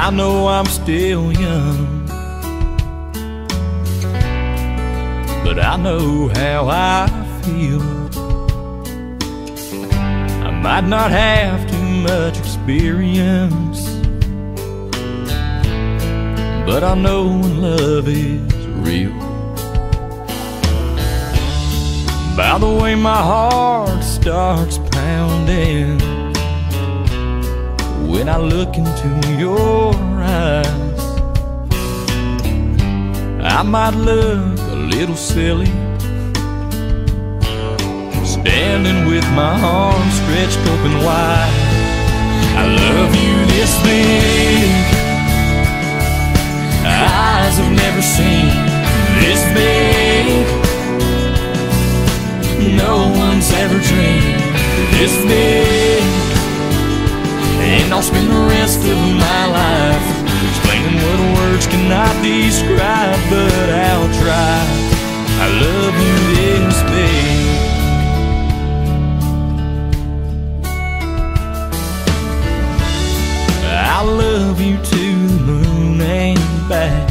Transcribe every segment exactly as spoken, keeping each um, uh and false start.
I know I'm still young, but I know how I feel. I might not have too much experience, but I know when love is real. By the way my heart starts pounding when I look into your eyes, I might look a little silly, standing with my arms stretched open wide. I love you this big, eyes have never seen this big, no one's ever dreamed this big. And I'll spend the rest of my life explaining what words cannot describe, but I'll try. I love you this big. I love you to the moon and back.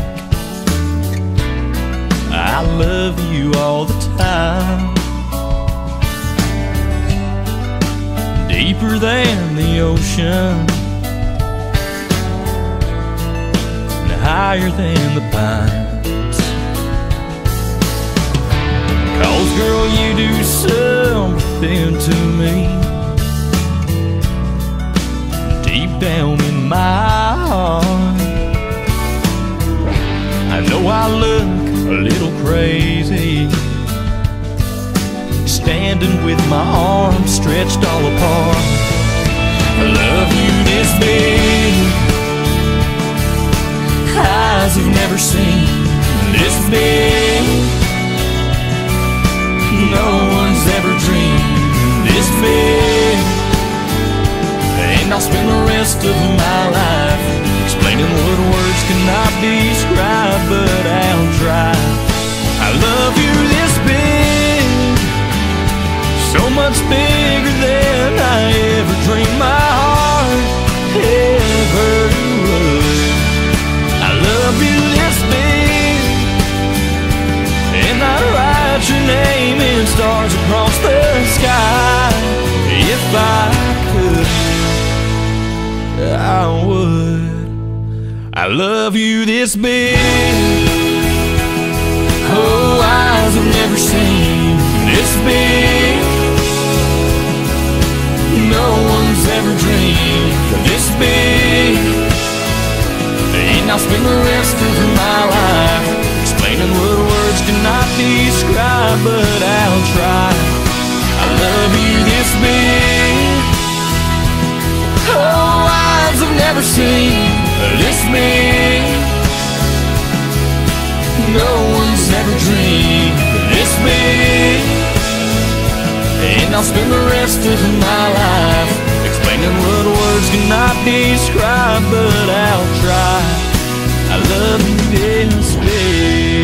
I love you all the time, deeper than the ocean and higher than the pines. 'Cause girl, you do something to me deep down in my heart. I know I look a little crazy, standing with my arms stretched all apart. I love you this big, eyes have never seen this big, no one's ever dreamed this big. And I'll spend the rest of my life explaining what words cannot describe, but I'll try. I love you this big, so much bigger than I ever dreamed my heart ever would. I love you this big, and I'd write your name in stars across the sky. If I could, I would. I love you this big, oh, eyes have never seen this big, no one's ever dreamed this big. And I'll spend the rest of my life explaining what words cannot describe, but I'll try. I love you this big, oh, eyes have never seen this big, no one's ever dreamed this big. And I'll spend the rest of my life explaining what words cannot describe, but I'll try. I love you this big.